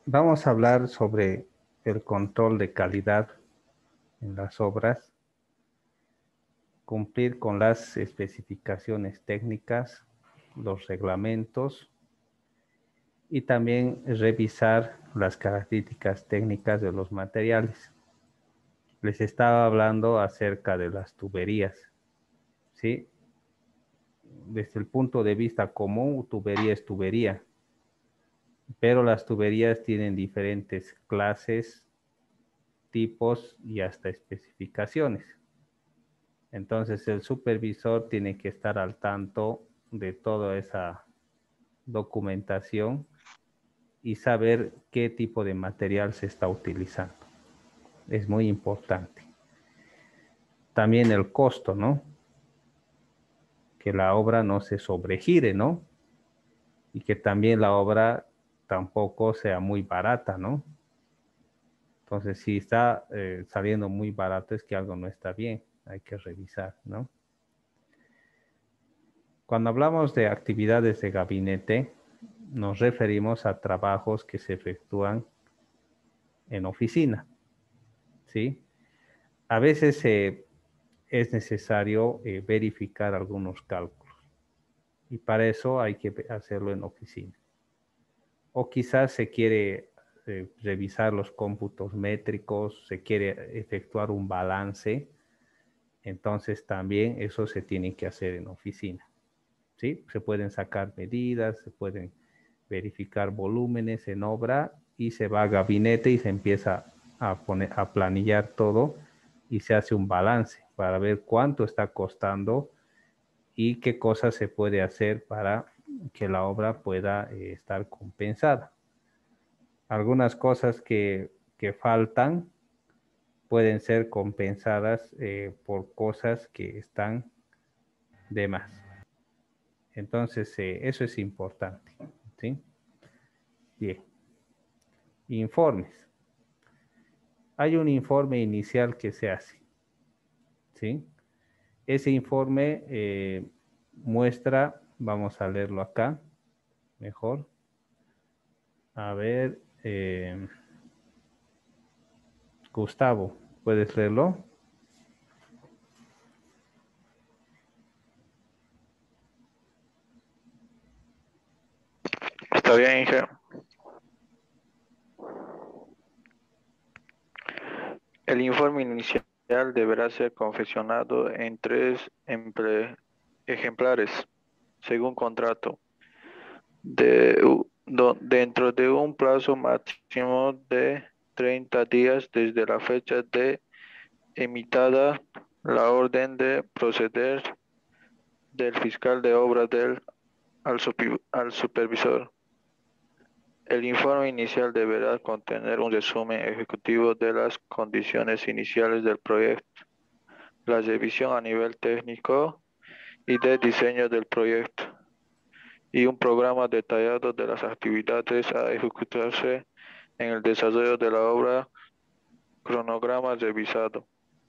Vamos a hablar sobre el control de calidad en las obras, cumplir con las especificaciones técnicas, los reglamentos y también revisar las características técnicas de los materiales. Les estaba hablando acerca de las tuberías, ¿sí? Desde el punto de vista común, tubería es tubería, pero las tuberías tienen diferentes clases, tipos y hasta especificaciones. Entonces el supervisor tiene que estar al tanto de toda esa documentación y saber qué tipo de material se está utilizando. Es muy importante. También el costo, ¿no? Que la obra no se sobregire, ¿no? Y que también la obra tampoco sea muy barata, ¿no? Entonces, si está saliendo muy barato es que algo no está bien, hay que revisar, ¿no? Cuando hablamos de actividades de gabinete, nos referimos a trabajos que se efectúan en oficina, ¿sí? A veces es necesario verificar algunos cálculos y para eso hay que hacerlo en oficina. O quizás se quiere revisar los cómputos métricos, se quiere efectuar un balance, entonces también eso se tiene que hacer en oficina, ¿sí? Se pueden sacar medidas, se pueden verificar volúmenes en obra y se va a gabinete y se empieza a planillar todo y se hace un balance para ver cuánto está costando y qué cosas se puede hacer para que la obra pueda estar compensada. Algunas cosas que faltan pueden ser compensadas por cosas que están de más. Entonces, eso es importante, ¿sí? Bien. Informes. Hay un informe inicial que se hace, ¿sí? Ese informe muestra, vamos a leerlo acá, mejor. A ver, Gustavo, ¿puedes leerlo? Está bien, Inge. El informe inicial deberá ser confeccionado en tres ejemplares, según contrato, dentro de un plazo máximo de 30 días desde la fecha de emitada la orden de proceder del fiscal de obra al supervisor. El informe inicial deberá contener un resumen ejecutivo de las condiciones iniciales del proyecto, la revisión a nivel técnico y de diseño del proyecto, y un programa detallado de las actividades a ejecutarse en el desarrollo de la obra, cronograma revisado.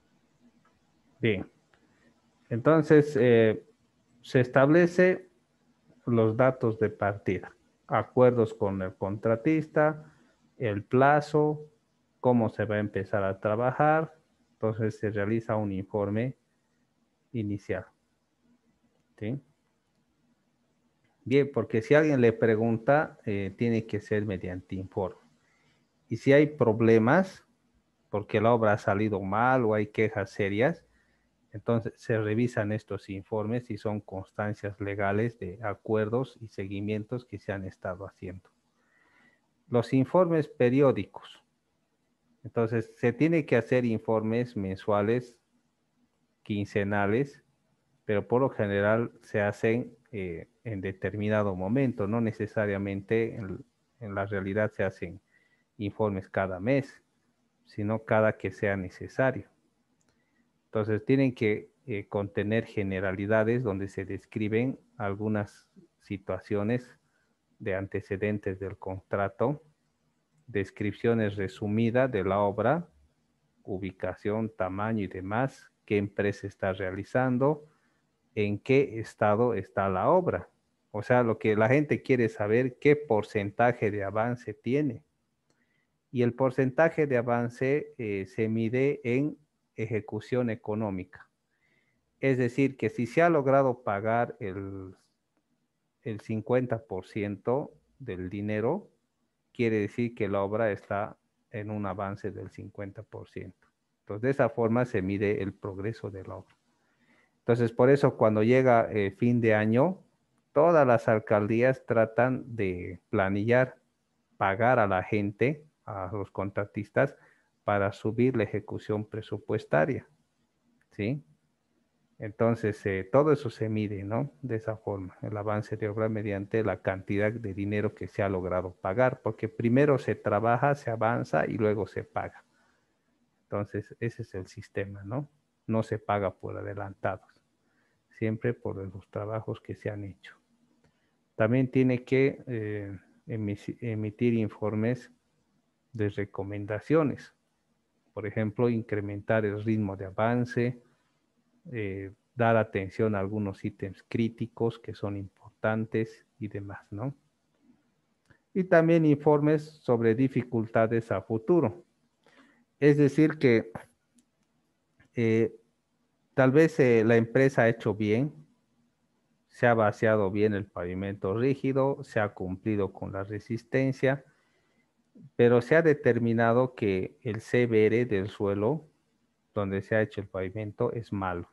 Bien. Entonces, se establece los datos de partida, acuerdos con el contratista, el plazo, cómo se va a empezar a trabajar. Entonces, se realiza un informe inicial, ¿sí? Bien, porque si alguien le pregunta, tiene que ser mediante informe. Y si hay problemas, porque la obra ha salido mal o hay quejas serias, entonces se revisan estos informes y son constancias legales de acuerdos y seguimientos que se han estado haciendo. Los informes periódicos. Entonces se tiene que hacer informes mensuales, quincenales, pero por lo general se hacen en determinado momento, no necesariamente en la realidad se hacen informes cada mes, sino cada que sea necesario. Entonces tienen que contener generalidades donde se describen algunas situaciones de antecedentes del contrato, descripciones resumidas de la obra, ubicación, tamaño y demás, qué empresa está realizando, en qué estado está la obra. O sea, lo que la gente quiere saber, qué porcentaje de avance tiene. Y el porcentaje de avance se mide en ejecución económica. Es decir, que si se ha logrado pagar el 50% del dinero, quiere decir que la obra está en un avance del 50%. Entonces, de esa forma se mide el progreso de la obra. Entonces, por eso cuando llega fin de año, todas las alcaldías tratan de planillar, pagar a la gente, a los contratistas, para subir la ejecución presupuestaria, ¿sí? Entonces, todo eso se mide, ¿no? De esa forma, el avance de obra mediante la cantidad de dinero que se ha logrado pagar, porque primero se trabaja, se avanza y luego se paga. Entonces, ese es el sistema, ¿no? No se paga por adelantados, siempre por los trabajos que se han hecho. También tiene que emitir informes de recomendaciones. Por ejemplo, incrementar el ritmo de avance, dar atención a algunos ítems críticos que son importantes y demás, ¿no? Y también informes sobre dificultades a futuro. Es decir, que eh, tal vez la empresa ha hecho bien, se ha vaciado bien el pavimento rígido, se ha cumplido con la resistencia, pero se ha determinado que el CBR del suelo donde se ha hecho el pavimento es malo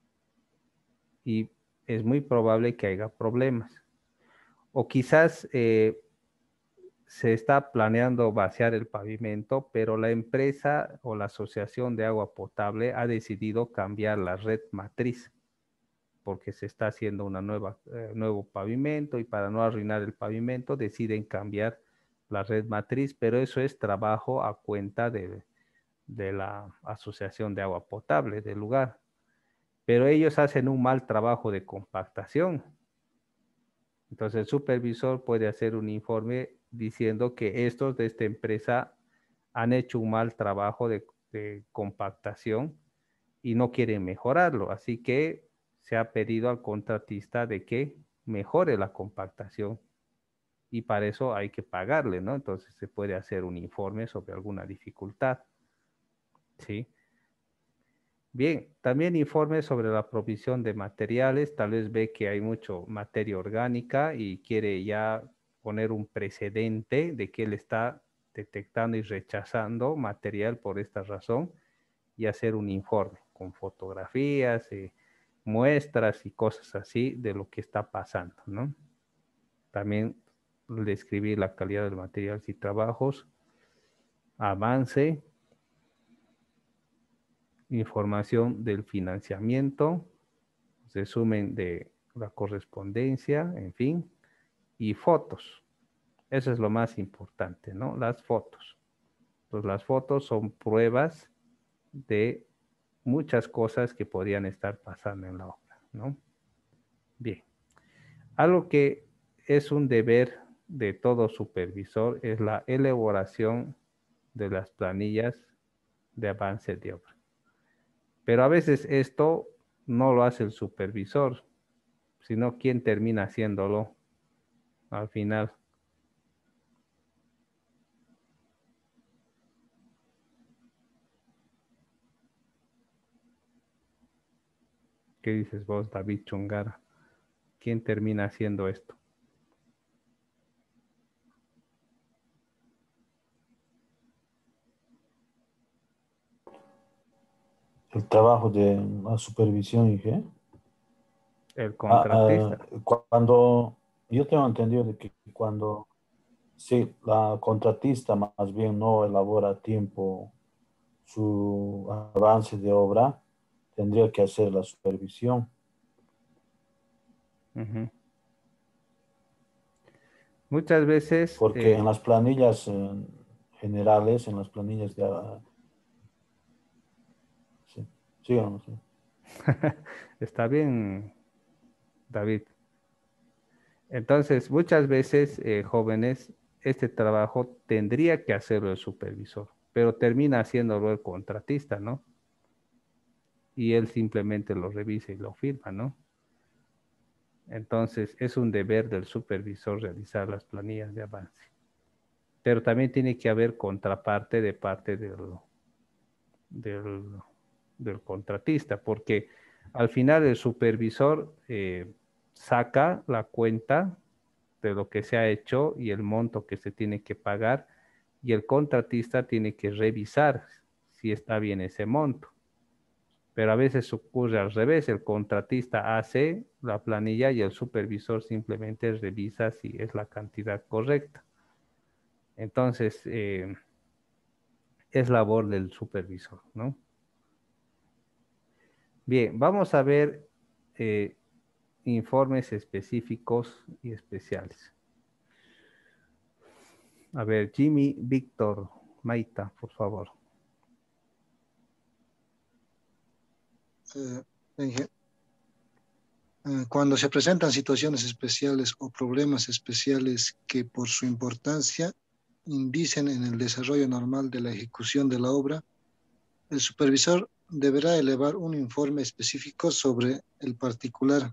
y es muy probable que haya problemas. O quizás se está planeando vaciar el pavimento, pero la empresa o la asociación de agua potable ha decidido cambiar la red matriz porque se está haciendo una nuevo pavimento y para no arruinar el pavimento deciden cambiar la red matriz, pero eso es trabajo a cuenta de la asociación de agua potable del lugar. Pero ellos hacen un mal trabajo de compactación. Entonces el supervisor puede hacer un informe diciendo que estos de esta empresa han hecho un mal trabajo de compactación y no quieren mejorarlo. Así que se ha pedido al contratista de que mejore la compactación y para eso hay que pagarle, ¿no? Entonces se puede hacer un informe sobre alguna dificultad, ¿sí? Bien, también informe sobre la provisión de materiales, tal vez ve que hay mucho materia orgánica y quiere ya poner un precedente de que él está detectando y rechazando material por esta razón y hacer un informe con fotografías, muestras y cosas así de lo que está pasando, ¿no? También describir la calidad del material y trabajos, avance, información del financiamiento, resumen de la correspondencia, en fin, y fotos. Eso es lo más importante, ¿no? Las fotos. Pues las fotos son pruebas de muchas cosas que podrían estar pasando en la obra, ¿no? Bien. Algo que es un deber de todo supervisor es la elaboración de las planillas de avance de obra. Pero a veces esto no lo hace el supervisor, sino quien termina haciéndolo al final. ¿Qué dices vos, David Chungara? ¿Quién termina haciendo esto? El trabajo de la supervisión y qué. El contratista. Cuando yo tengo entendido de que cuando sí, la contratista más bien no elabora a tiempo su avance de obra, tendría que hacer la supervisión. Ujú. Muchas veces, Porque en las planillas generales, en las planillas de... sí, sigamos, sí. está bien, David. Entonces, muchas veces, jóvenes, este trabajo tendría que hacerlo el supervisor, pero termina haciéndolo el contratista, ¿no? Y él simplemente lo revisa y lo firma, ¿no? Entonces, es un deber del supervisor realizar las planillas de avance. pero también tiene que haber contraparte de parte del, del contratista, porque al final el supervisor saca la cuenta de lo que se ha hecho y el monto que se tiene que pagar, y el contratista tiene que revisar si está bien ese monto. Pero a veces ocurre al revés, el contratista hace la planilla y el supervisor simplemente revisa si es la cantidad correcta. Entonces, es labor del supervisor, ¿no? Bien, vamos a ver informes específicos y especiales. A ver, Jimmy, Víctor, Maita, por favor. Eh, Cuando se presentan situaciones especiales o problemas especiales que por su importancia indicen en el desarrollo normal de la ejecución de la obra, el supervisor deberá elevar un informe específico sobre el particular,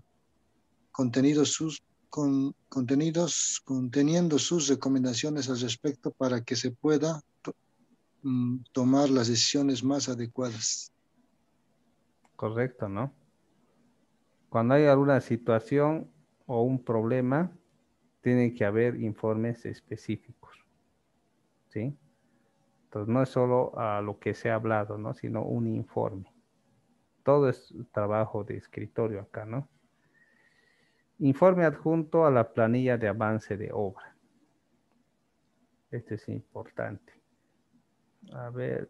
conteniendo sus recomendaciones al respecto para que se pueda tomar las decisiones más adecuadas. Correcto, ¿no? Cuando hay alguna situación o un problema, tiene que haber informes específicos, ¿sí? Entonces no es solo a lo que se ha hablado, ¿no? Sino un informe. Todo es trabajo de escritorio acá, ¿no? Informe adjunto a la planilla de avance de obra. Este es importante. A ver,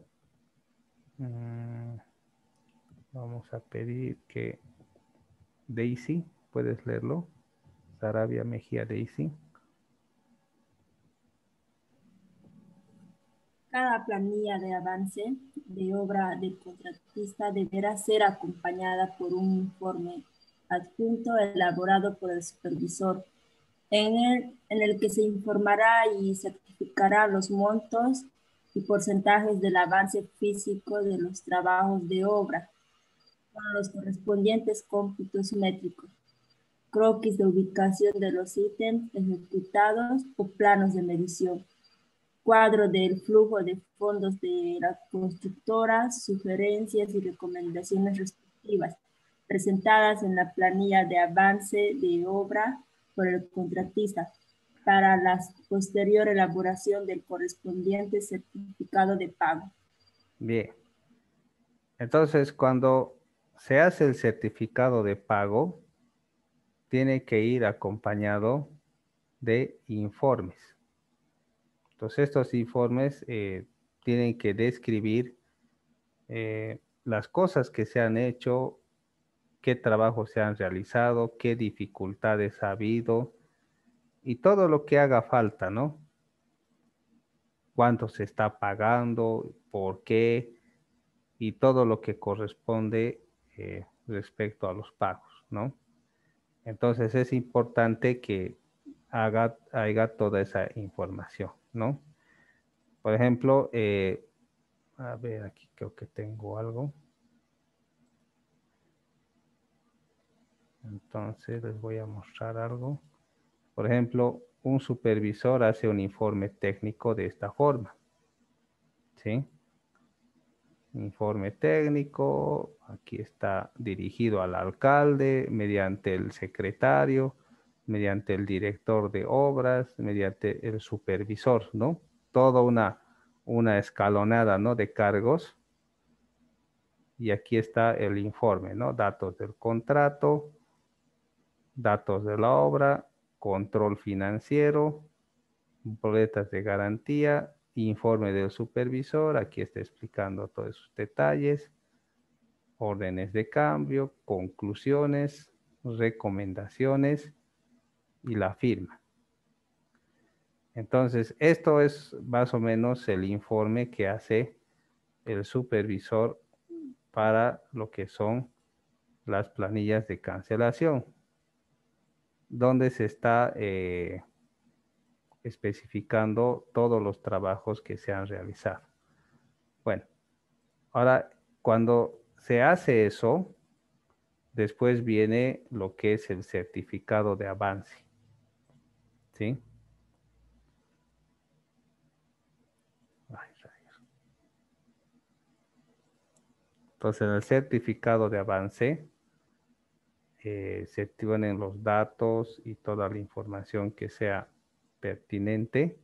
vamos a pedir que Daisy, ¿puedes leerlo? Sarabia Mejía Daisy. Cada planilla de avance de obra del contratista deberá ser acompañada por un informe adjunto elaborado por el supervisor, en el que se informará y certificará los montos y porcentajes del avance físico de los trabajos de obra, con los correspondientes cómputos métricos, croquis de ubicación de los ítems ejecutados o planos de medición, cuadro del flujo de fondos de la constructora, sugerencias y recomendaciones respectivas, presentadas en la planilla de avance de obra por el contratista, para la posterior elaboración del correspondiente certificado de pago. Bien. Entonces, cuando se hace el certificado de pago, tiene que ir acompañado de informes. Entonces, estos informes tienen que describir las cosas que se han hecho, qué trabajos se han realizado, qué dificultades ha habido y todo lo que haga falta, ¿no? Cuánto se está pagando, por qué y todo lo que corresponde respecto a los pagos, ¿no? Entonces es importante que haya toda esa información, ¿no? Por ejemplo, a ver, aquí creo que tengo algo. Entonces les voy a mostrar algo. Por ejemplo, un supervisor hace un informe técnico de esta forma, ¿sí? Informe técnico, aquí está dirigido al alcalde, mediante el secretario, mediante el director de obras, mediante el supervisor, ¿no? Toda una escalonada, ¿no? De cargos. Y aquí está el informe, ¿no? Datos del contrato, datos de la obra, control financiero, boletas de garantía, informe del supervisor, aquí está explicando todos esos detalles, órdenes de cambio, conclusiones, recomendaciones y la firma. Entonces, esto es más o menos el informe que hace el supervisor para lo que son las planillas de cancelación, donde se está especificando todos los trabajos que se han realizado. Bueno, ahora cuando se hace eso, después viene lo que es el certificado de avance, ¿sí? Entonces, en el certificado de avance se tienen los datos y toda la información que sea pertinente,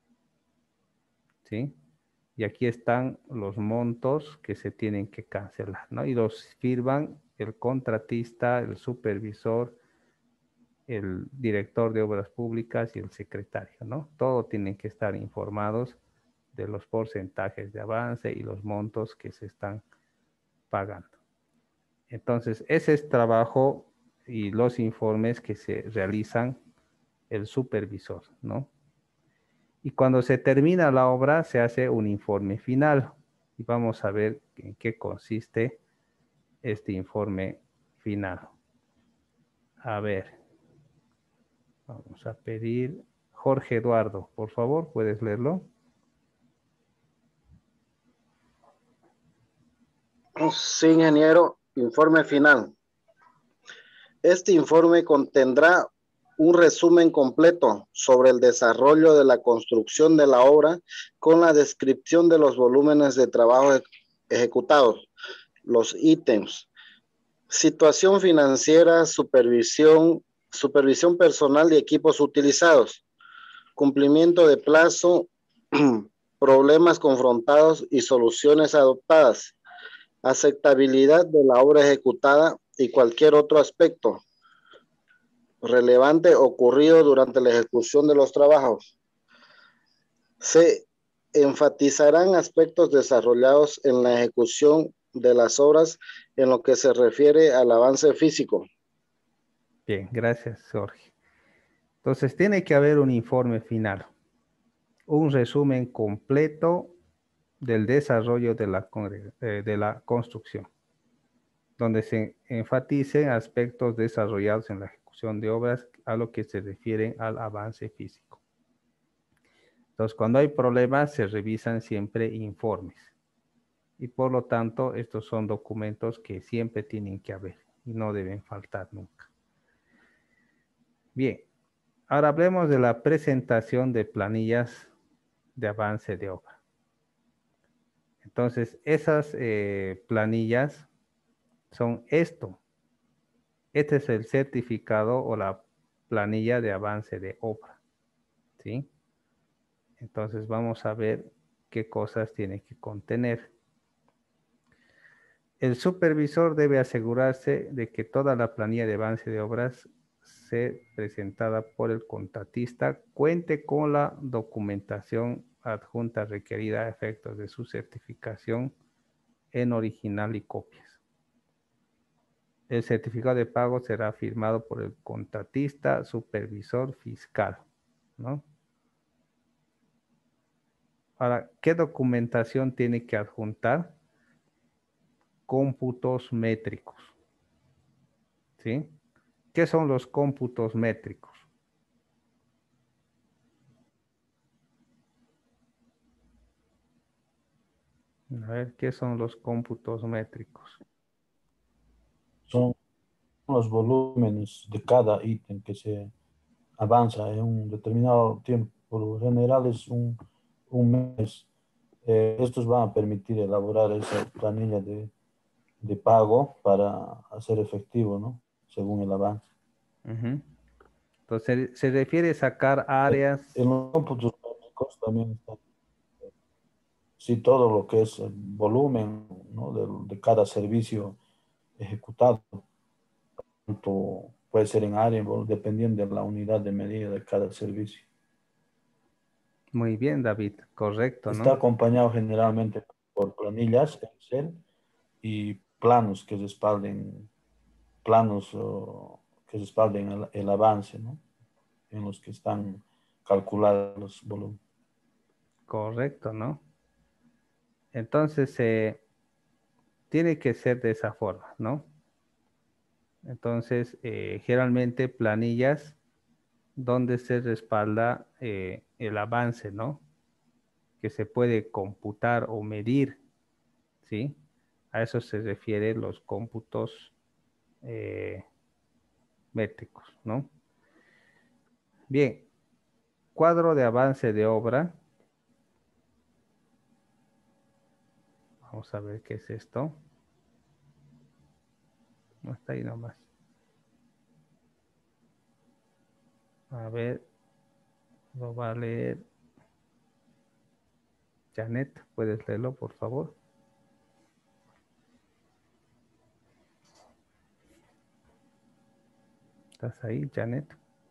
¿sí? Y aquí están los montos que se tienen que cancelar, ¿no? Y los firman el contratista, el supervisor, el director de obras públicas y el secretario, ¿no? Todos tienen que estar informados de los porcentajes de avance y los montos que se están pagando. Entonces, ese es trabajo y los informes que se realizan el supervisor, ¿no? Y cuando se termina la obra, se hace un informe final. Y vamos a ver en qué consiste este informe final. A ver, vamos a pedir, Jorge Eduardo, por favor, ¿puedes leerlo? Sí, ingeniero, informe final. Este informe contendrá un resumen completo sobre el desarrollo de la construcción de la obra con la descripción de los volúmenes de trabajo ejecutados, los ítems, situación financiera, supervisión personal y equipos utilizados, cumplimiento de plazo, problemas confrontados y soluciones adoptadas, aceptabilidad de la obra ejecutada y cualquier otro aspecto relevante ocurrido durante la ejecución de los trabajos. Se enfatizarán aspectos desarrollados en la ejecución de las obras en lo que se refiere al avance físico. Bien, gracias, Jorge. Entonces, tiene que haber un informe final, un resumen completo del desarrollo de la construcción, donde se enfaticen aspectos desarrollados en la ejecución de obras a lo que se refiere al avance físico. Entonces, cuando hay problemas, se revisan siempre informes. Y por lo tanto, estos son documentos que siempre tienen que haber y no deben faltar nunca. Bien, ahora hablemos de la presentación de planillas de avance de obra. Entonces, esas planillas son esto. Este es el certificado o la planilla de avance de obra, ¿sí? Entonces, vamos a ver qué cosas tiene que contener. El supervisor debe asegurarse de que toda la planilla de avance de obras presentada por el contratista cuente con la documentación adjunta requerida a efectos de su certificación en original y copias. El certificado de pago será firmado por el contratista, supervisor fiscal, ¿no? Ahora, ¿qué documentación tiene que adjuntar? Cómputos métricos, ¿sí? ¿Qué son los cómputos métricos? A ver, ¿qué son los cómputos métricos? Son los volúmenes de cada ítem que se avanza en un determinado tiempo. Por lo general es un mes. Estos van a permitir elaborar esa planilla de pago para hacer efectivo, ¿no? Según el avance. Uh-huh. Entonces, se refiere a sacar áreas. En los cómputos métricos también está, sí, todo lo que es el volumen, ¿no? de cada servicio ejecutado. Tanto puede ser en área, dependiendo de la unidad de medida de cada servicio. Muy bien, David, correcto, Está ¿no? acompañado generalmente por planillas Excel y planos que respalden, el avance, ¿no? En los que están calculados los volúmenes. Correcto, ¿no? Entonces, tiene que ser de esa forma, ¿no? Entonces, generalmente planillas donde se respalda el avance, ¿no? Que se puede computar o medir, ¿sí? A eso se refieren los cómputos métricos, ¿no? Bien, cuadro de avance de obra. Vamos a ver qué es esto. Hasta ahí nomás. A ver, lo va a leer Janet. ¿Puedes leerlo, por favor? ¿Estás ahí, Janet?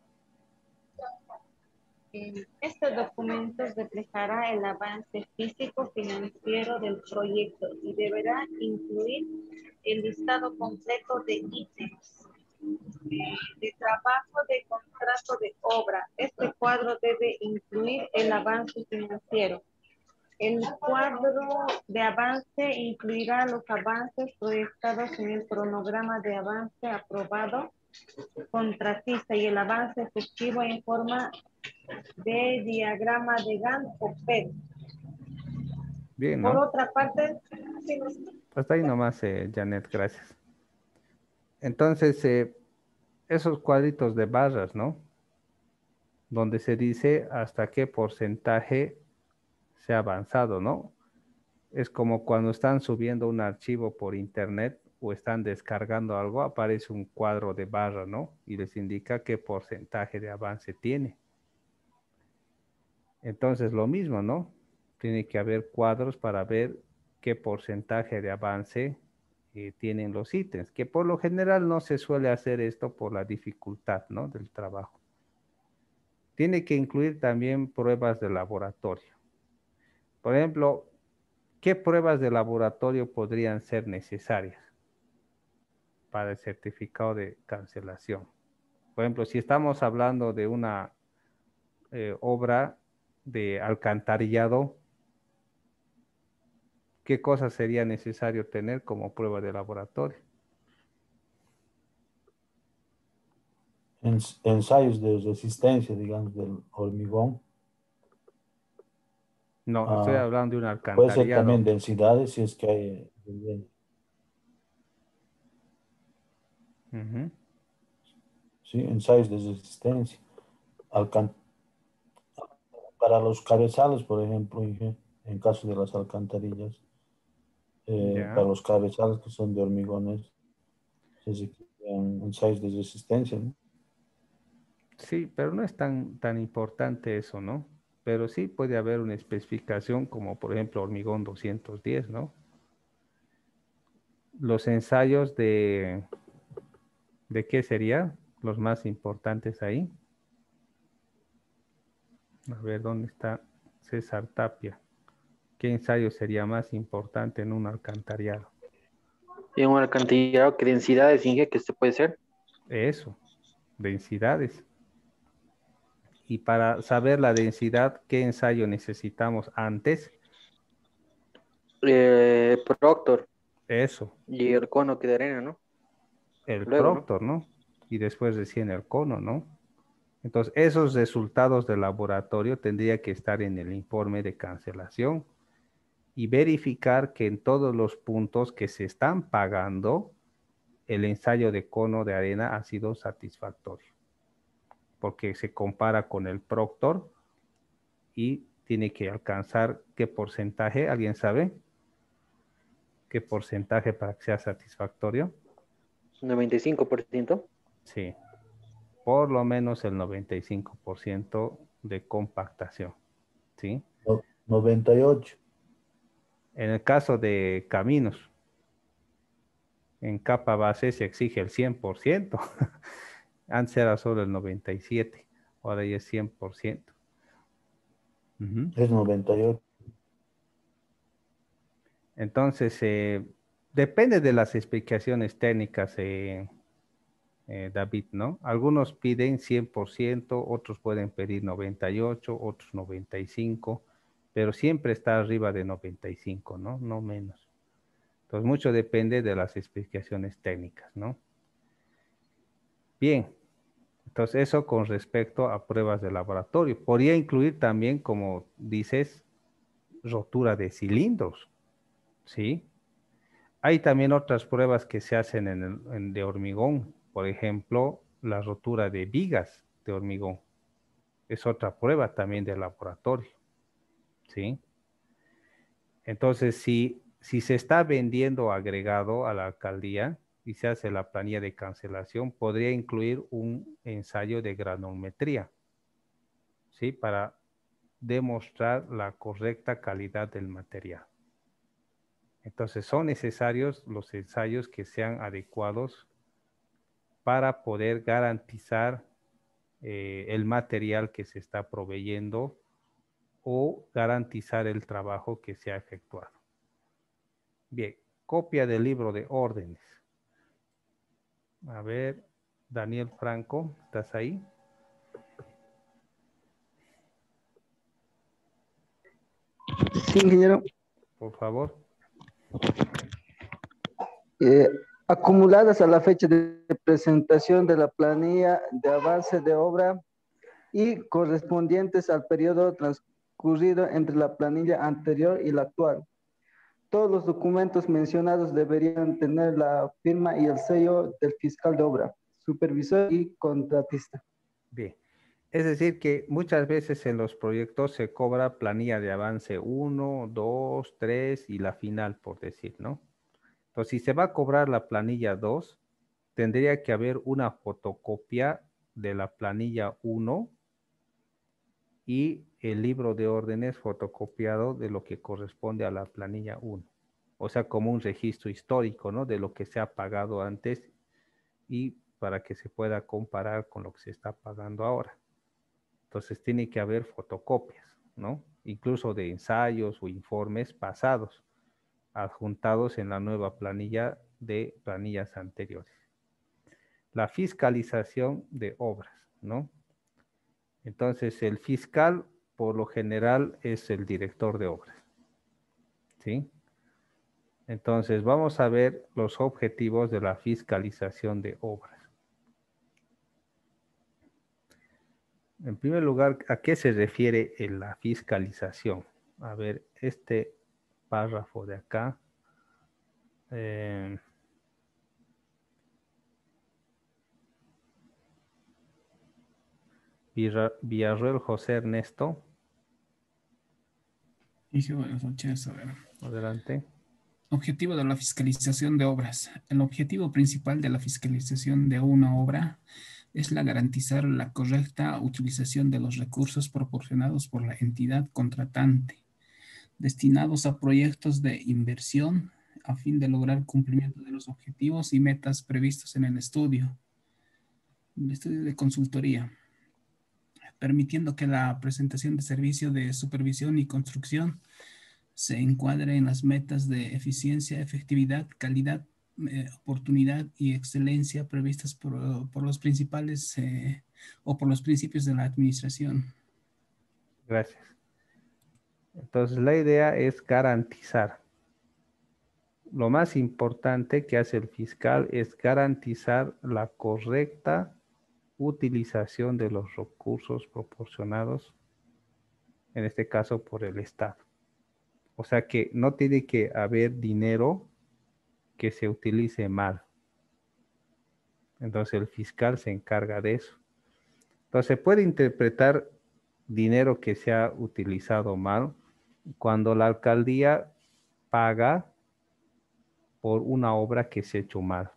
Este documento reflejará el avance físico-financiero del proyecto y deberá incluir el listado completo de ítems de trabajo de contrato de obra. Este cuadro debe incluir el avance financiero. El cuadro de avance incluirá los avances proyectados en el cronograma de avance aprobado contratista y el avance efectivo en forma de diagrama de Gantt o PET. Bien, Por ¿no? otra parte, Hasta ahí nomás, Janet, gracias. Entonces, esos cuadritos de barras, ¿no? Donde se dice hasta qué porcentaje se ha avanzado, ¿no? Es como cuando están subiendo un archivo por internet o están descargando algo, aparece un cuadro de barra, ¿no? Y les indica qué porcentaje de avance tiene. Entonces, lo mismo, ¿no? Tiene que haber cuadros para ver qué porcentaje de avance tienen los ítems, que por lo general no se suele hacer esto por la dificultad, ¿no? Del trabajo. Tiene que incluir también pruebas de laboratorio. Por ejemplo, ¿qué pruebas de laboratorio podrían ser necesarias para el certificado de cancelación? Por ejemplo, si estamos hablando de una obra de alcantarillado, ¿qué cosas sería necesario tener como prueba de laboratorio? Ensayos de resistencia, digamos, del hormigón. No, estoy hablando de un Puede ser también alcantarillado. densidades, si es que hay. Ujú. Sí, ensayos de resistencia. Alcan- Para los cabezales, por ejemplo, en caso de las alcantarillas, Ya. para los cabezales que son de hormigones, se requieren ensayos de resistencia, ¿no? Sí, pero no es tan importante eso, ¿no? Pero sí puede haber una especificación como por ejemplo hormigón 210, ¿no? Los ensayos ¿de qué serían los más importantes ahí? A ver, ¿dónde está César Tapia? ¿Qué ensayo sería más importante en un alcantarillado? Y un alcantarillado, ¿qué densidades, Inge, que se puede ser? Eso, densidades. Y para saber la densidad, ¿qué ensayo necesitamos antes? Proctor Eso, y el cono que de arena, ¿no? el Luego, ¿no? proctor, ¿no? Y después recién el cono, ¿no? Entonces, esos resultados del laboratorio tendría que estar en el informe de cancelación y verificar que en todos los puntos que se están pagando, el ensayo de cono de arena ha sido satisfactorio, porque se compara con el proctor y tiene que alcanzar qué porcentaje, ¿alguien sabe? ¿Qué porcentaje para que sea satisfactorio? 95%. Sí, por lo menos el 95% de compactación, ¿sí? 98. En el caso de caminos, en capa base se exige el 100%. Antes era solo el 97%, ahora ya es 100%. Ujú. Es 98. Entonces, depende de las explicaciones técnicas, David, ¿no? Algunos piden 100%, otros pueden pedir 98, otros 95, pero siempre está arriba de 95, ¿no? No menos. Entonces, mucho depende de las explicaciones técnicas, ¿no? Bien, entonces eso con respecto a pruebas de laboratorio. Podría incluir también, como dices, rotura de cilindros, ¿sí? Hay también otras pruebas que se hacen de hormigón, por ejemplo, la rotura de vigas de hormigón. Es otra prueba también de laboratorio, ¿sí? Entonces, si se está vendiendo agregado a la alcaldía y se hace la planilla de cancelación, podría incluir un ensayo de granulometría, ¿sí? Para demostrar la correcta calidad del material. Entonces son necesarios los ensayos que sean adecuados para poder garantizar el material que se está proveyendo o garantizar el trabajo que se ha efectuado. Bien, copia del libro de órdenes. A ver, Daniel Franco, ¿estás ahí? Sí, ingeniero. Por favor. Acumuladas a la fecha de presentación de la planilla de avance de obra y correspondientes al periodo transcurrido entre la planilla anterior y la actual. Todos los documentos mencionados deberían tener la firma y el sello del fiscal de obra, supervisor y contratista. Bien. Es decir, que muchas veces en los proyectos se cobra planilla de avance 1, 2, 3 y la final, por decir, ¿no? Entonces, si se va a cobrar la planilla 2, tendría que haber una fotocopia de la planilla 1 y el libro de órdenes fotocopiado de lo que corresponde a la planilla 1. O sea, como un registro histórico, ¿no? De lo que se ha pagado antes y para que se pueda comparar con lo que se está pagando ahora. Entonces tiene que haber fotocopias, ¿no? Incluso de ensayos o informes pasados, adjuntados en la nueva planilla de planillas anteriores. La fiscalización de obras, ¿no? Entonces el fiscal, por lo general, es el director de obras, ¿sí? Entonces vamos a ver los objetivos de la fiscalización de obras. En primer lugar, ¿a qué se refiere en la fiscalización? A ver, este párrafo de acá. Villarreal José Ernesto. Sí, buenas noches. A ver. Adelante. Objetivo de la fiscalización de obras. El objetivo principal de la fiscalización de una obra es garantizar la correcta utilización de los recursos proporcionados por la entidad contratante, destinados a proyectos de inversión a fin de lograr cumplimiento de los objetivos y metas previstos en el estudio de consultoría, permitiendo que la presentación de servicio de supervisión y construcción se encuadre en las metas de eficiencia, efectividad, calidad, oportunidad y excelencia previstas por los principales o por los principios de la administración. Gracias. Entonces la idea es garantizar. Lo más importante que hace el fiscal es garantizar la correcta utilización de los recursos proporcionados, en este caso por el Estado. O sea que no tiene que haber dinero que se utilice mal. Entonces el fiscal se encarga de eso. Entonces se puede interpretar dinero que se ha utilizado mal cuando la alcaldía paga por una obra que se ha hecho mal.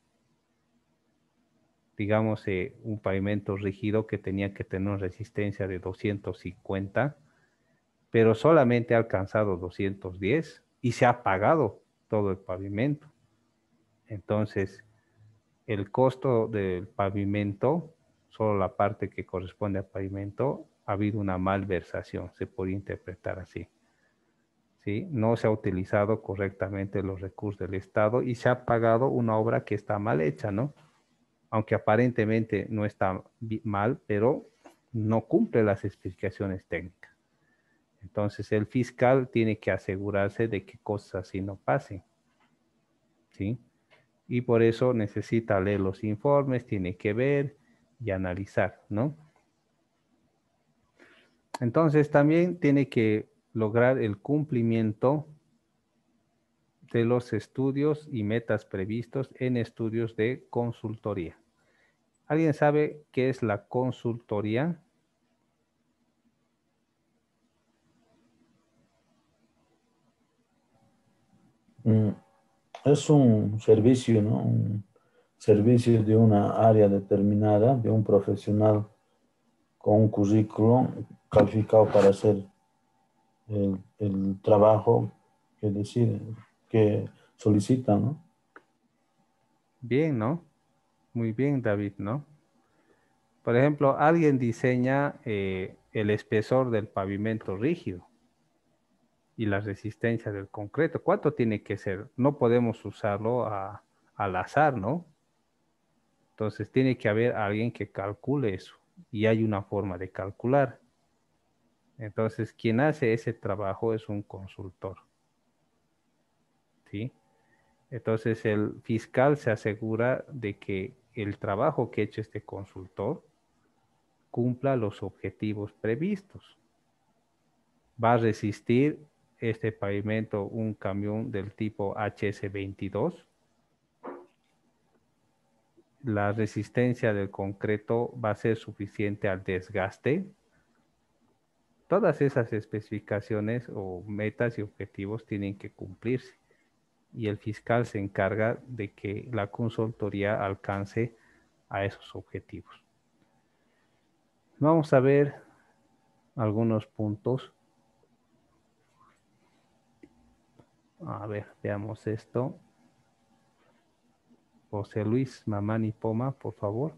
Digamos, un pavimento rígido que tenía que tener una resistencia de 250, pero solamente ha alcanzado 210 y se ha pagado todo el pavimento. Entonces, el costo del pavimento, solo la parte que corresponde al pavimento, ha habido una malversación, se puede interpretar así. ¿Sí? No se ha utilizado correctamente los recursos del Estado y se ha pagado una obra que está mal hecha, ¿no? Aunque aparentemente no está mal, pero no cumple las especificaciones técnicas. Entonces el fiscal tiene que asegurarse de que cosas así no pasen, ¿sí? Y por eso necesita leer los informes, tiene que ver y analizar, ¿no? Entonces también tiene que lograr el cumplimiento de los estudios y metas previstos en estudios de consultoría. ¿Alguien sabe qué es la consultoría? Es un servicio, ¿no? servicios de una área determinada, de un profesional con un currículum calificado para hacer el trabajo que deciden, que solicitan, ¿no? Bien, ¿no? Muy bien, David, ¿no? Por ejemplo, alguien diseña el espesor del pavimento rígido y la resistencia del concreto. ¿Cuánto tiene que ser? No podemos usarlo al azar, ¿no? Entonces tiene que haber alguien que calcule eso y hay una forma de calcular. Entonces, quien hace ese trabajo es un consultor, ¿sí? Entonces, el fiscal se asegura de que el trabajo que ha hecho este consultor cumpla los objetivos previstos. Va a resistir este pavimento un camión del tipo HS22. La resistencia del concreto va a ser suficiente al desgaste. Todas esas especificaciones o metas y objetivos tienen que cumplirse. Y el fiscal se encarga de que la consultoría alcance a esos objetivos. Vamos a ver algunos puntos. A ver, veamos esto. José Luis Mamani Poma, por favor.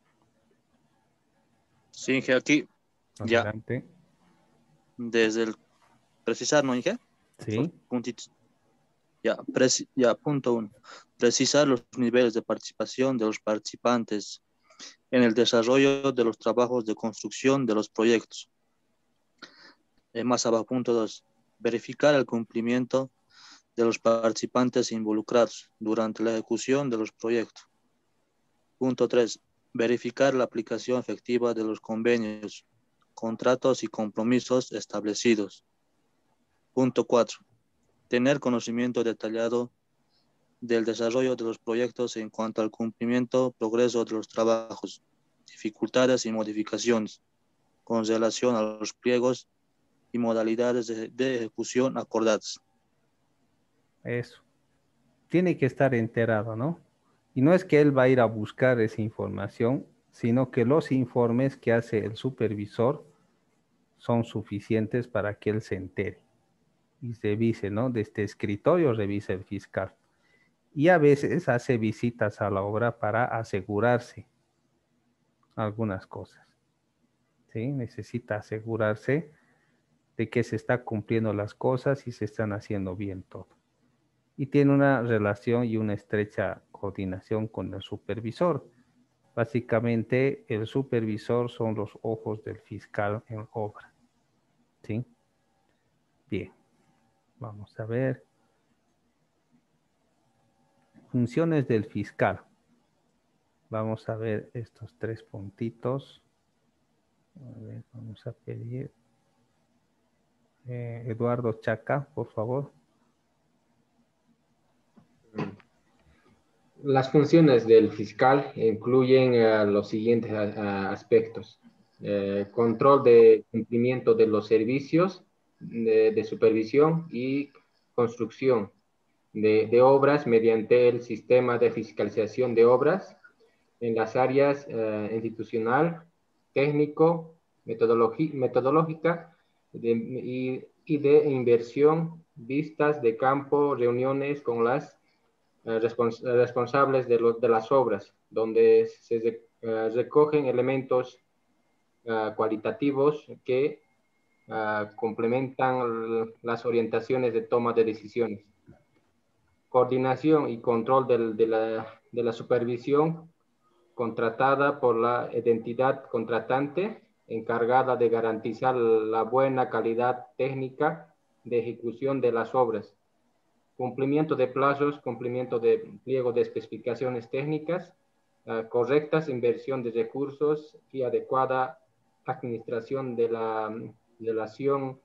Sí, Inge, aquí ya Adelante. desde el precisar, ¿no, Inge? Los Sí. puntitos. Ya, punto 1. Precisar los niveles de participación de los participantes en el desarrollo de los trabajos de construcción de los proyectos. Más abajo, punto 2. Verificar el cumplimiento de los participantes involucrados durante la ejecución de los proyectos. Punto 3. Verificar la aplicación efectiva de los convenios, contratos y compromisos establecidos. Punto 4. Tener conocimiento detallado del desarrollo de los proyectos en cuanto al cumplimiento, progreso de los trabajos, dificultades y modificaciones con relación a los pliegos y modalidades de ejecución acordadas. Eso. Tiene que estar enterado, ¿no? Y no es que él va a ir a buscar esa información, sino que los informes que hace el supervisor son suficientes para que él se entere y revise, ¿no? De este escritorio revisa el fiscal. Y a veces hace visitas a la obra para asegurarse algunas cosas, ¿sí? Necesita asegurarse de que se está cumpliendo las cosas y se están haciendo bien todo. Y tiene una relación y una estrecha coordinación con el supervisor. Básicamente, el supervisor son los ojos del fiscal en obra, ¿sí? Bien, vamos a ver. Funciones del fiscal. Vamos a ver estos 3 puntitos. A ver, vamos a pedir. Eduardo Chaca, por favor. Las funciones del fiscal incluyen los siguientes aspectos. Control de cumplimiento de los servicios de supervisión y construcción de obras mediante el sistema de fiscalización de obras en las áreas institucional, técnico, metodológica y de inversión, vistas de campo, reuniones con las responsables de las obras, donde se recogen elementos cualitativos que complementan las orientaciones de toma de decisiones. Coordinación y control de la supervisión contratada por la entidad contratante encargada de garantizar la buena calidad técnica de ejecución de las obras. Cumplimiento de plazos, cumplimiento de pliego de especificaciones técnicas, correctas inversión de recursos y adecuada administración de la relación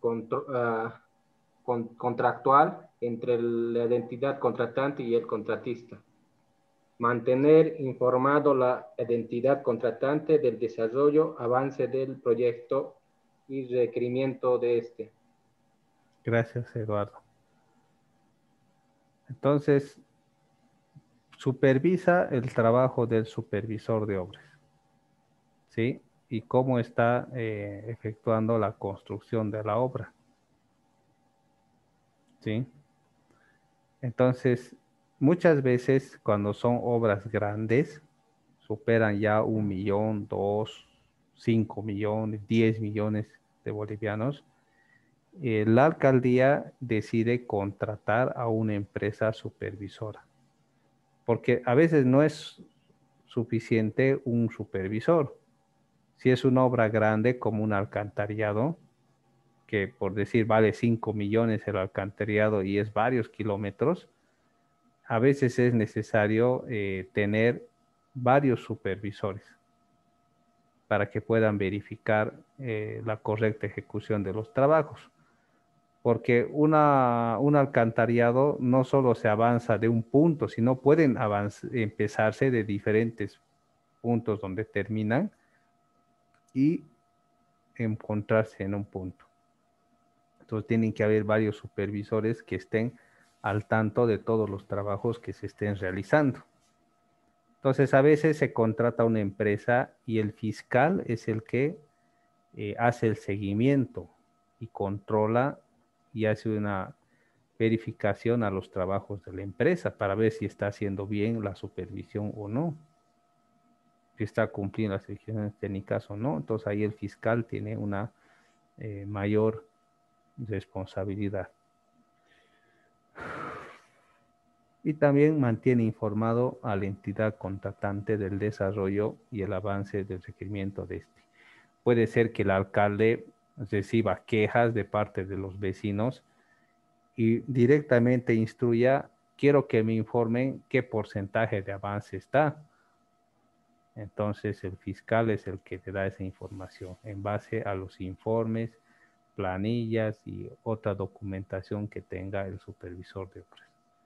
contractual entre la entidad contratante y el contratista. Mantener informado la entidad contratante del desarrollo, avance del proyecto y requerimiento de este. Gracias, Eduardo. Entonces, supervisa el trabajo del supervisor de obras, ¿sí? Y cómo está efectuando la construcción de la obra, ¿sí? Entonces, muchas veces cuando son obras grandes, superan ya 1 millón, 2, 5 millones, 10 millones de bolivianos, la alcaldía decide contratar a una empresa supervisora, porque a veces no es suficiente un supervisor. Si es una obra grande como un alcantarillado, que por decir vale 5 millones el alcantarillado y es varios kilómetros, a veces es necesario tener varios supervisores para que puedan verificar la correcta ejecución de los trabajos. Porque un alcantarillado no solo se avanza de un punto, sino pueden empezarse de diferentes puntos donde terminan y encontrarse en un punto. Entonces tienen que haber varios supervisores que estén al tanto de todos los trabajos que se estén realizando. Entonces a veces se contrata una empresa y el fiscal es el que hace el seguimiento y controla y hace una verificación a los trabajos de la empresa para ver si está haciendo bien la supervisión o no, si está cumpliendo las exigencias técnicas o no. Entonces ahí el fiscal tiene una mayor responsabilidad. Y también mantiene informado a la entidad contratante del desarrollo y el avance del requerimiento de este. Puede ser que el alcalde reciba quejas de parte de los vecinos y directamente instruya, quiero que me informen qué porcentaje de avance está. Entonces el fiscal es el que te da esa información en base a los informes, planillas y otra documentación que tenga el supervisor de obras.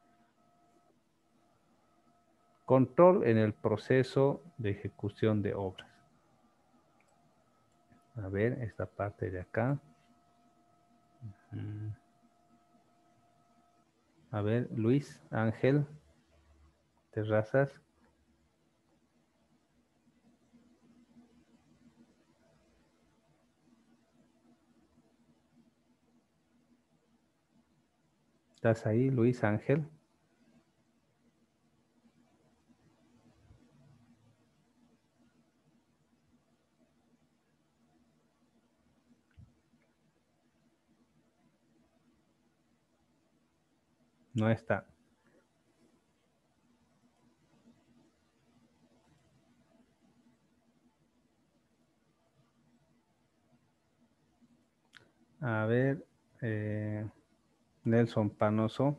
Control en el proceso de ejecución de obras. A ver, esta parte de acá. A ver, Luis Ángel Terrazas. ¿Estás ahí, Luis Ángel? No está. A ver, Nelson Panoso.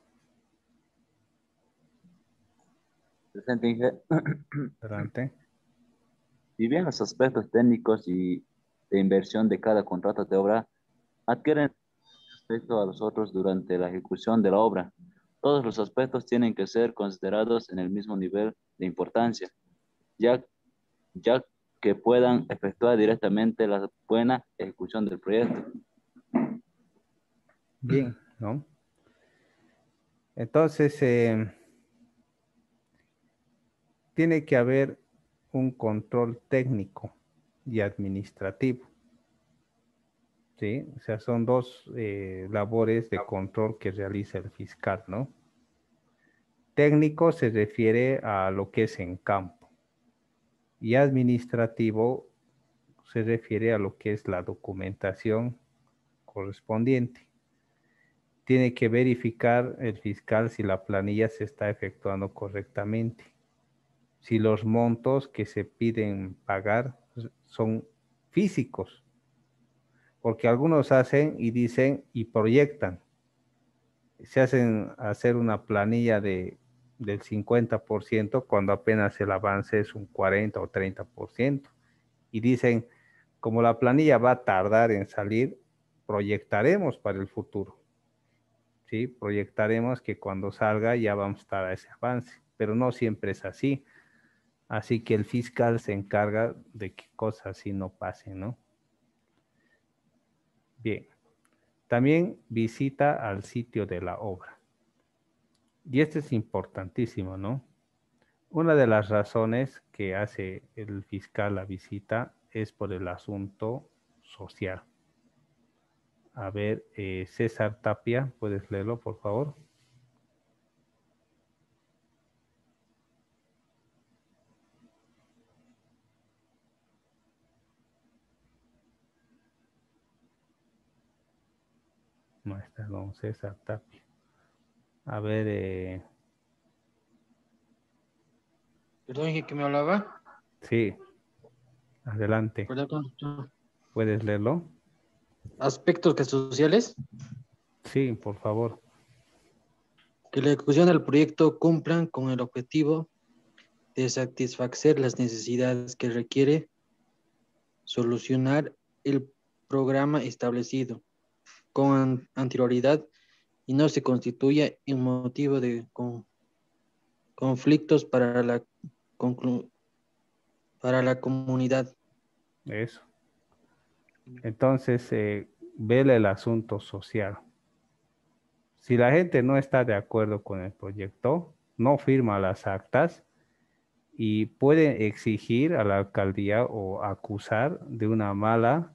Presente, Inge. Adelante. Si bien los aspectos técnicos y de inversión de cada contrato de obra adquieren respecto a los otros durante la ejecución de la obra, todos los aspectos tienen que ser considerados en el mismo nivel de importancia, ya que puedan efectuar directamente la buena ejecución del proyecto. Bien, ¿no? Entonces, tiene que haber un control técnico y administrativo, ¿sí? O sea, son dos labores de control que realiza el fiscal, ¿no? Técnico se refiere a lo que es en campo y administrativo se refiere a lo que es la documentación correspondiente. Tiene que verificar el fiscal si la planilla se está efectuando correctamente, si los montos que se piden pagar son físicos, porque algunos hacen y dicen y proyectan. Se hacen hacer una planilla del 50% cuando apenas el avance es un 40 o 30%. Y dicen, como la planilla va a tardar en salir, proyectaremos para el futuro. ¿Sí? Proyectaremos que cuando salga ya vamos a estar a ese avance, pero no siempre es así. Así que el fiscal se encarga de que cosas así no pasen, ¿no? Bien. También visita al sitio de la obra. Y esto es importantísimo, ¿no? Una de las razones que hace el fiscal la visita es por el asunto social. A ver, César Tapia, ¿puedes leerlo, por favor? No está don César Tapia. A ver, Perdón, dije que me hablaba. sí, adelante. ¿Puedes leerlo? Aspectos que sociales. Sí, por favor. Que la ejecución del proyecto cumplan con el objetivo de satisfacer las necesidades que requiere solucionar el programa establecido con anterioridad y no se constituya en motivo de conflictos para la comunidad. Eso. Entonces, vele el asunto social. Si la gente no está de acuerdo con el proyecto, no firma las actas y puede exigir a la alcaldía o acusar de una mala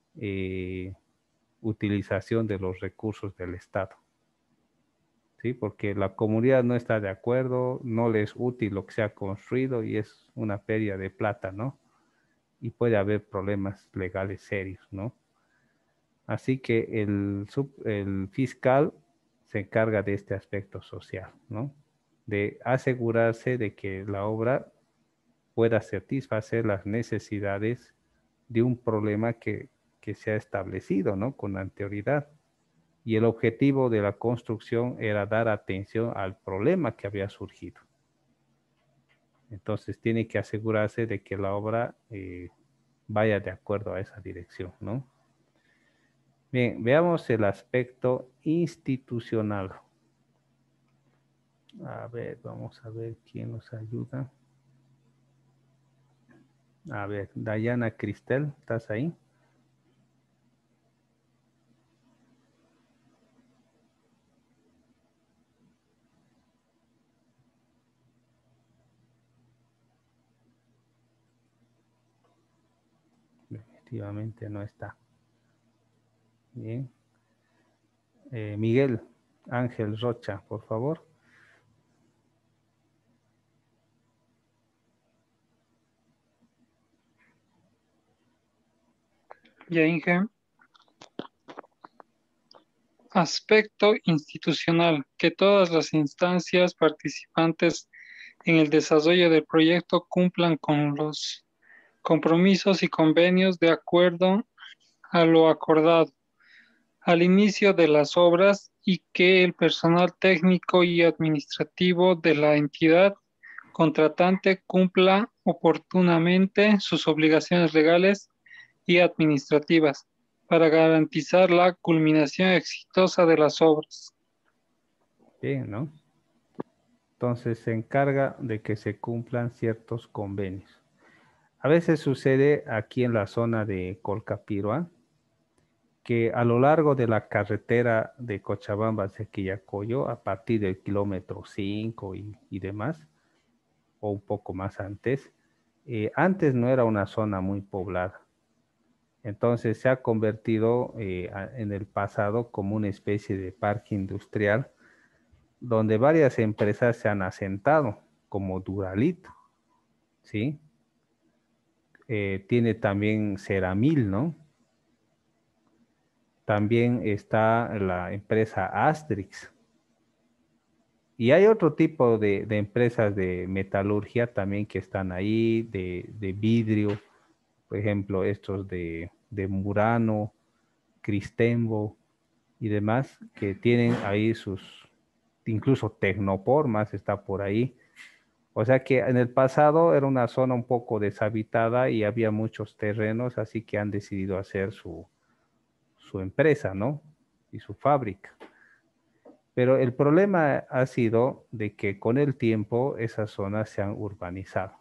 utilización de los recursos del Estado. ¿Sí? Porque la comunidad no está de acuerdo, no le es útil lo que se ha construido y es una pérdida de plata, ¿no? Y puede haber problemas legales serios, ¿no? Así que el fiscal se encarga de este aspecto social, ¿no? De asegurarse de que la obra pueda satisfacer las necesidades de un problema que se ha establecido, ¿no? Con anterioridad. Y el objetivo de la construcción era dar atención al problema que había surgido. Entonces tiene que asegurarse de que la obra vaya de acuerdo a esa dirección, ¿no? Bien, veamos el aspecto institucional. A ver, vamos a ver quién nos ayuda. A ver, Dayana Cristel, ¿estás ahí? Definitivamente no está. Bien. Miguel Ángel Rocha, por favor. Ya, Inge. Aspecto institucional, que todas las instancias participantes en el desarrollo del proyecto cumplan con los compromisos y convenios de acuerdo a lo acordado al inicio de las obras y que el personal técnico y administrativo de la entidad contratante cumpla oportunamente sus obligaciones legales y administrativas para garantizar la culminación exitosa de las obras. Bien, ¿no? Entonces se encarga de que se cumplan ciertos convenios. A veces sucede aquí en la zona de Colcapirua que a lo largo de la carretera de Cochabamba hacia Quillacollo, a partir del kilómetro 5 y demás, o un poco más antes, antes no era una zona muy poblada. Entonces se ha convertido en el pasado como una especie de parque industrial donde varias empresas se han asentado, como Duralito, ¿sí? Tiene también Ceramil, ¿no? También está la empresa Astrix. Y hay otro tipo de empresas de metalurgia también que están ahí, de vidrio, por ejemplo, estos de Murano, Cristembo y demás, que tienen ahí incluso Tecnopor más está por ahí. O sea que en el pasado era una zona un poco deshabitada y había muchos terrenos, así que han decidido hacer su empresa, ¿no? Y su fábrica. Pero el problema ha sido de que con el tiempo esas zonas se han urbanizado.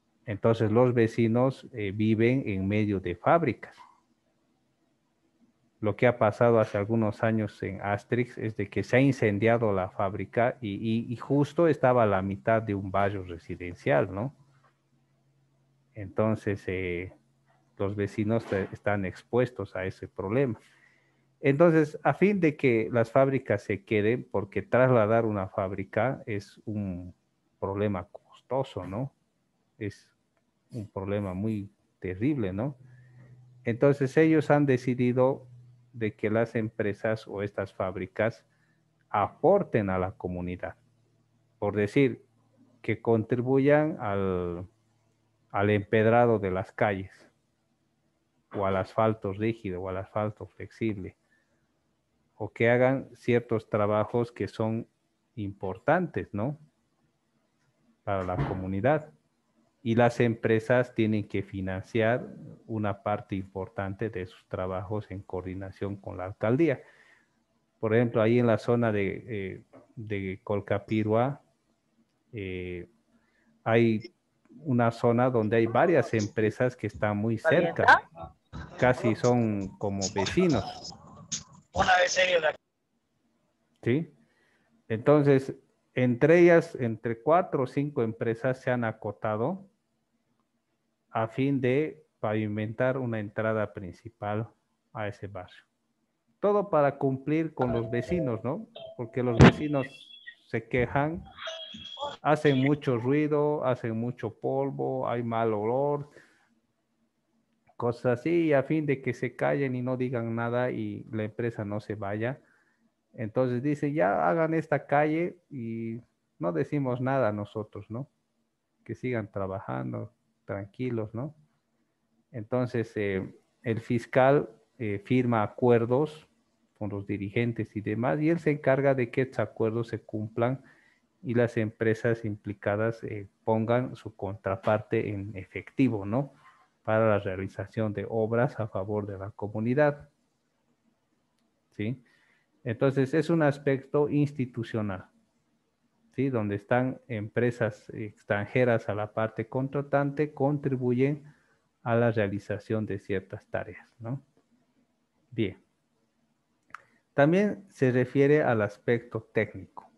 Entonces los vecinos viven en medio de fábricas. Lo que ha pasado hace algunos años en Asterix es de que se ha incendiado la fábrica y justo estaba a la mitad de un barrio residencial, ¿no? Entonces, los vecinos están expuestos a ese problema. Entonces, a fin de que las fábricas se queden, porque trasladar una fábrica es un problema costoso, ¿no? Es un problema muy terrible, ¿no? Entonces, ellos han decidido de que las empresas o estas fábricas aporten a la comunidad. Por decir, que contribuyan al empedrado de las calles, o al asfalto rígido, o al asfalto flexible, o que hagan ciertos trabajos que son importantes, ¿no? Para la comunidad. Y las empresas tienen que financiar una parte importante de sus trabajos en coordinación con la alcaldía. Por ejemplo, ahí en la zona de Colcapirua, hay una zona donde hay varias empresas que están muy cerca, casi son como vecinos. Una vez serio la... ¿Sí? Entonces, entre ellas, entre 4 o 5 empresas se han acotado a fin de pavimentar una entrada principal a ese barrio. Todo para cumplir con los vecinos, ¿no? Porque los vecinos se quejan, hacen mucho ruido, hacen mucho polvo, hay mal olor, cosas así, y a fin de que se callen y no digan nada y la empresa no se vaya. Entonces dice, ya hagan esta calle y no decimos nada nosotros, ¿no? Que sigan trabajando tranquilos, ¿no? Entonces, el fiscal firma acuerdos con los dirigentes y demás, y él se encarga de que estos acuerdos se cumplan y las empresas implicadas pongan su contraparte en efectivo, ¿no? Para la realización de obras a favor de la comunidad. ¿Sí? Entonces, es un aspecto institucional, ¿sí? Donde están empresas extranjeras a la parte contratante, contribuyen a la realización de ciertas tareas, ¿no? Bien. También se refiere al aspecto técnico.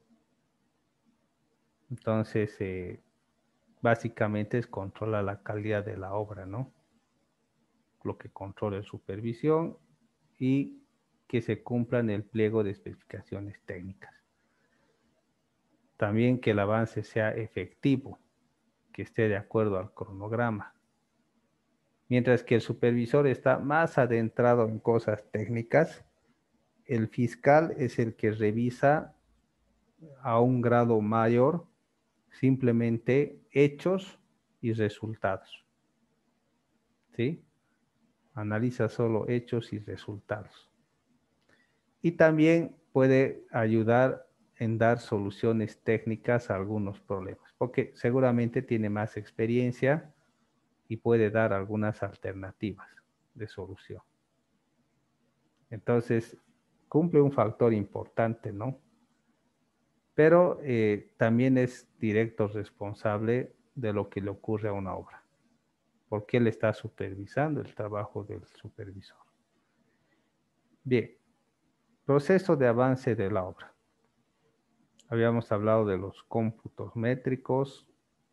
Entonces, básicamente es controlar la calidad de la obra, ¿no? Lo que controla es supervisión y que se cumplan el pliego de especificaciones técnicas. También que el avance sea efectivo, que esté de acuerdo al cronograma. Mientras que el supervisor está más adentrado en cosas técnicas, el fiscal es el que revisa a un grado mayor simplemente hechos y resultados. ¿Sí? Analiza solo hechos y resultados. Y también puede ayudar en dar soluciones técnicas a algunos problemas, porque seguramente tiene más experiencia y puede dar algunas alternativas de solución. Entonces, cumple un factor importante, ¿no? Pero también es directo responsable de lo que le ocurre a una obra, porque él está supervisando el trabajo del supervisor. Bien, proceso de avance de la obra. Habíamos hablado de los cómputos métricos,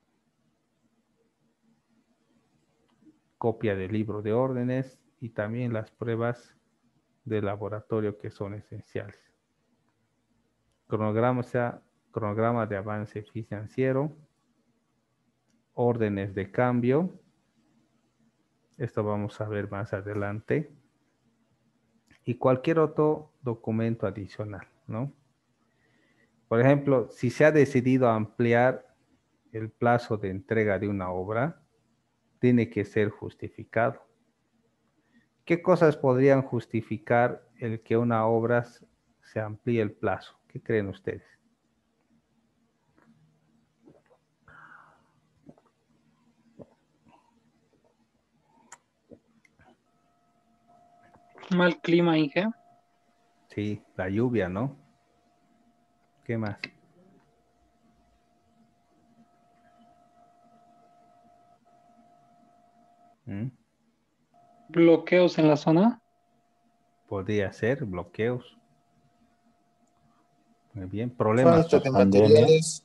copia del libro de órdenes y también las pruebas de laboratorio que son esenciales. Cronograma de avance financiero, órdenes de cambio, esto vamos a ver más adelante, y cualquier otro documento adicional, ¿no? Por ejemplo, si se ha decidido ampliar el plazo de entrega de una obra, tiene que ser justificado. ¿Qué cosas podrían justificar el que una obra se amplíe el plazo? ¿Qué creen ustedes? Mal clima, Inge. Sí, la lluvia, ¿no? ¿Qué más? Bloqueos en la zona. Podría ser bloqueos. Muy bien, problemas. Falta de materiales.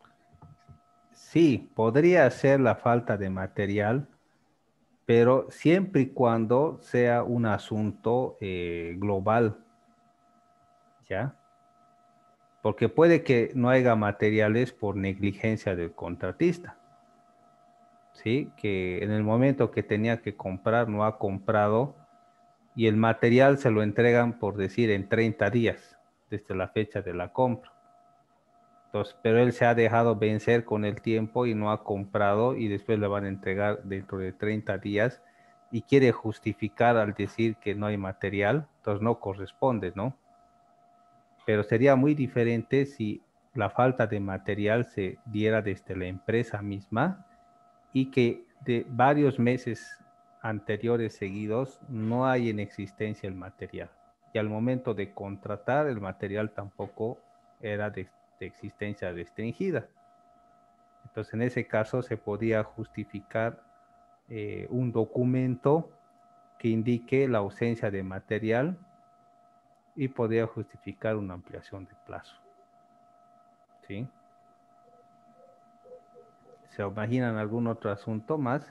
Sí, podría ser la falta de material, pero siempre y cuando sea un asunto global, ¿ya? Porque puede que no haya materiales por negligencia del contratista, ¿sí? Que en el momento que tenía que comprar no ha comprado y el material se lo entregan, por decir, en 30 días desde la fecha de la compra. Entonces, pero él se ha dejado vencer con el tiempo y no ha comprado y después le van a entregar dentro de 30 días y quiere justificar al decir que no hay material, entonces no corresponde, ¿no? Pero sería muy diferente si la falta de material se diera desde la empresa misma y que de varios meses anteriores seguidos no hay en existencia el material. Y al momento de contratar, el material tampoco era de existencia restringida. Entonces, en ese caso se podía justificar un documento que indique la ausencia de material y podría justificar una ampliación de plazo. ¿Sí? ¿Se imaginan algún otro asunto más?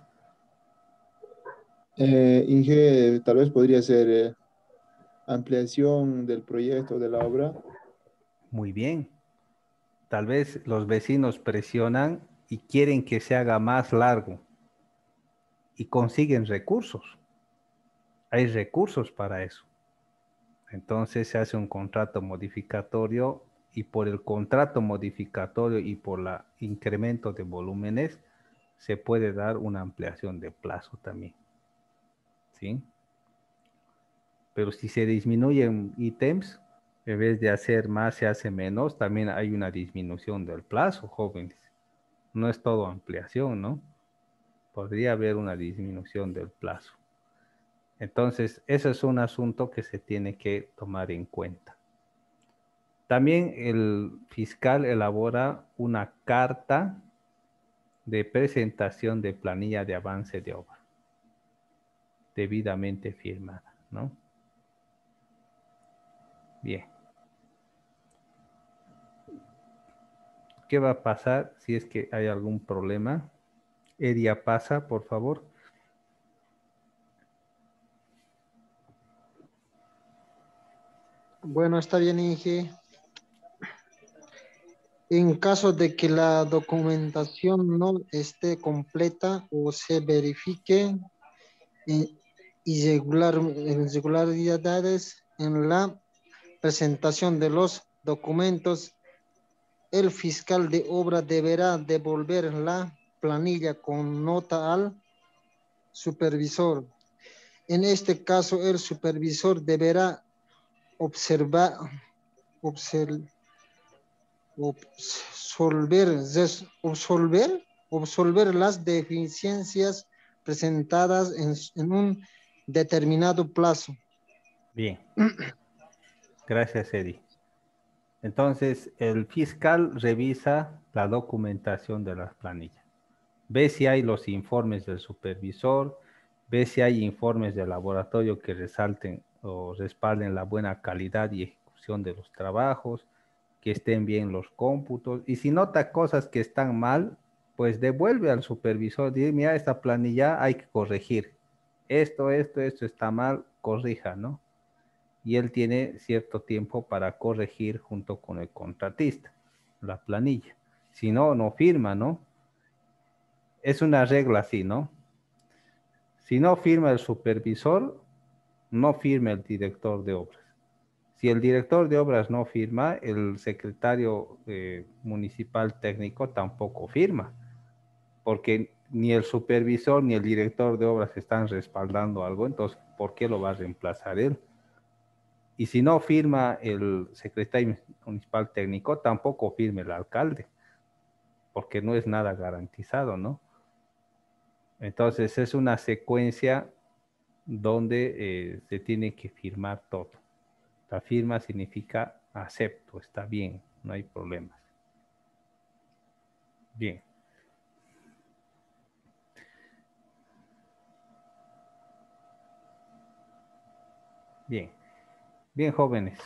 Inge, tal vez podría ser ampliación del proyecto de la obra. Muy bien. Tal vez los vecinos presionan y quieren que se haga más largo y consiguen recursos. Hay recursos para eso. Entonces se hace un contrato modificatorio y por el contrato modificatorio y por el incremento de volúmenes se puede dar una ampliación de plazo también. ¿Sí? Pero si se disminuyen ítems, en vez de hacer más, se hace menos, también hay una disminución del plazo, jóvenes. No es todo ampliación, ¿no? Podría haber una disminución del plazo. Entonces, eso es un asunto que se tiene que tomar en cuenta. También el fiscal elabora una carta de presentación de planilla de avance de obra, debidamente firmada, ¿no? Bien. ¿Qué va a pasar si es que hay algún problema? Edia, pasa, por favor. Bueno, está bien, Inge. En caso de que la documentación no esté completa o se verifique irregularidades en la presentación de los documentos, el fiscal de obra deberá devolver la planilla con nota al supervisor. En este caso, el supervisor deberá observar las deficiencias presentadas en un determinado plazo. Bien. Gracias, Eddie. Entonces, el fiscal revisa la documentación de las planillas. Ve si hay los informes del supervisor, ve si hay informes del laboratorio que resalten o respalden la buena calidad y ejecución de los trabajos, que estén bien los cómputos. Y si nota cosas que están mal, pues devuelve al supervisor, dice, mira, esta planilla hay que corregir. Esto está mal, corrija, ¿no? Y él tiene cierto tiempo para corregir junto con el contratista la planilla. Si no, no firma, ¿no? Es una regla así, ¿no? Si no firma el supervisor, no firma el director de obras. Si el director de obras no firma, el secretario municipal técnico tampoco firma, porque ni el supervisor ni el director de obras están respaldando algo, entonces, ¿por qué lo va a reemplazar él? Y si no firma el secretario municipal técnico, tampoco firme el alcalde, porque no es nada garantizado, ¿no? Entonces es una secuencia donde se tiene que firmar todo. La firma significa acepto, está bien, no hay problemas. Bien. Bien. Bien, jóvenes.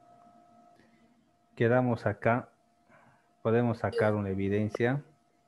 Quedamos acá. Podemos sacar una evidencia.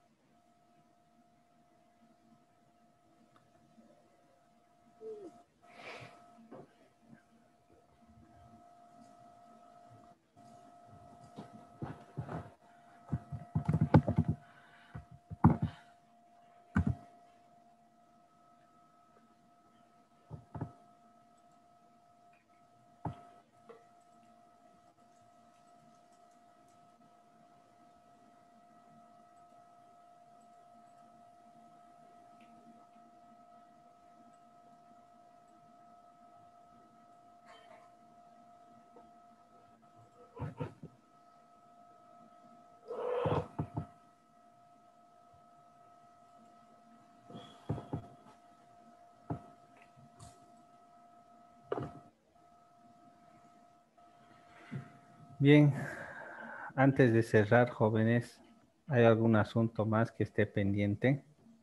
Bien, antes de cerrar, jóvenes, ¿hay algún asunto más que esté pendiente?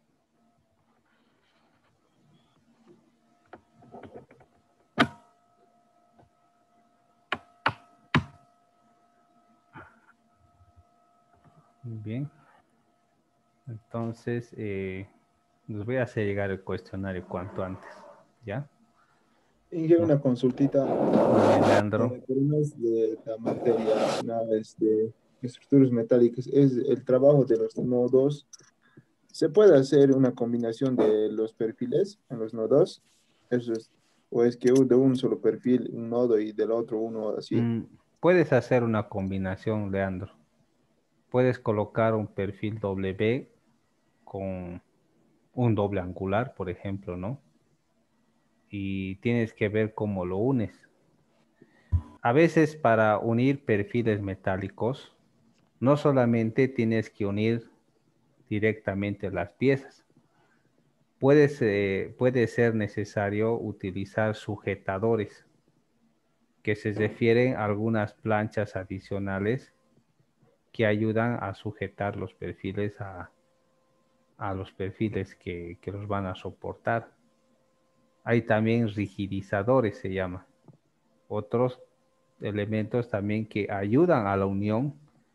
Bien, entonces les voy a hacer llegar el cuestionario cuanto antes, ¿ya? Inge, una consultita. Leandro. Problemas de la materia, naves de estructuras metálicas, es el trabajo de los nodos. ¿Se puede hacer una combinación de los perfiles en los nodos? Eso es, ¿o es que de un solo perfil, un nodo y del otro uno así? Puedes hacer una combinación, Leandro. Puedes colocar un perfil W con un doble angular, por ejemplo, ¿no? Y tienes que ver cómo lo unes. A veces para unir perfiles metálicos, no solamente tienes que unir directamente las piezas. Puede ser necesario utilizar sujetadores, que se refieren a algunas planchas adicionales que ayudan a sujetar los perfiles a los perfiles que los van a soportar. Hay también rigidizadores, se llama. Otros elementos también que ayudan a la unión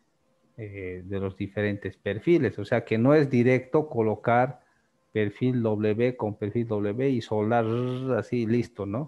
de los diferentes perfiles. O sea que no es directo colocar perfil W con perfil W y soldar así, listo, ¿no?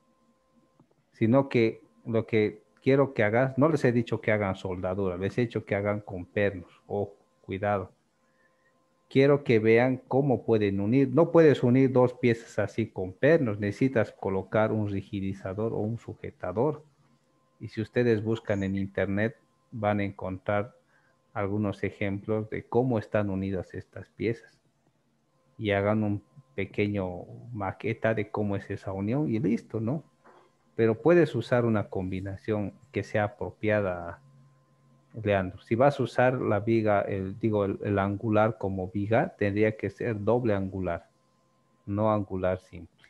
Sino que lo que quiero que hagas, no les he dicho que hagan soldadura, les he dicho que hagan con pernos. Ojo, cuidado. Quiero que vean cómo pueden unir. No puedes unir dos piezas así con pernos, necesitas colocar un rigidizador o un sujetador. Y si ustedes buscan en internet, van a encontrar algunos ejemplos de cómo están unidas estas piezas. Y hagan un pequeño maqueta de cómo es esa unión y listo, ¿no? Pero puedes usar una combinación que sea apropiada, Leandro. Si vas a usar la viga, el angular como viga, tendría que ser doble angular, no angular simple.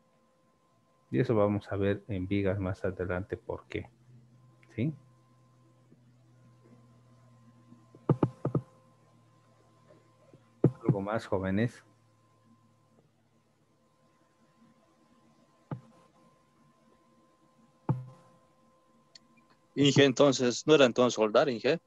Y eso vamos a ver en vigas más adelante por qué. ¿Sí? ¿Algo más, jóvenes? Inge, entonces, ¿no era entonces soldar, Inge?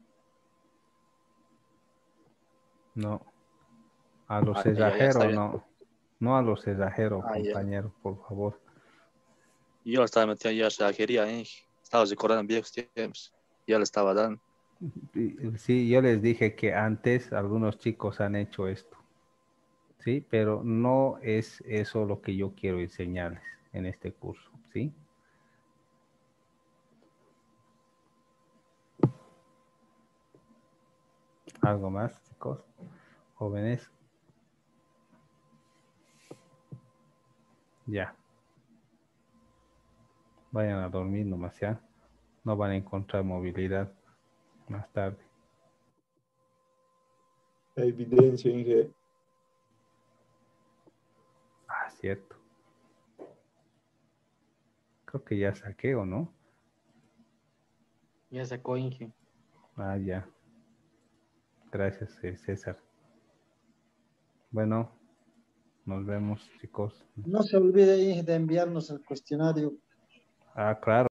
No. A los Ya está cerrajeros, bien. no. No a los cerrajeros, Ya. compañero, por favor. Yo le estaba metiendo ya cerrajería, Inge. Estaba recordando viejos tiempos. Ya le estaba dando. Sí, yo les dije que antes algunos chicos han hecho esto. Sí, pero no es eso lo que yo quiero enseñarles en este curso, ¿sí? ¿Algo más, chicos? Jóvenes. Ya. Vayan a dormir nomás, ¿ya? No van a encontrar movilidad más tarde. La evidencia, Inge. Ah, cierto. Creo que ya saqué, ¿o no? Ya sacó Inge. Ah, ya. Gracias, César. Bueno, nos vemos, chicos. No se olvide de enviarnos el cuestionario. Ah, claro.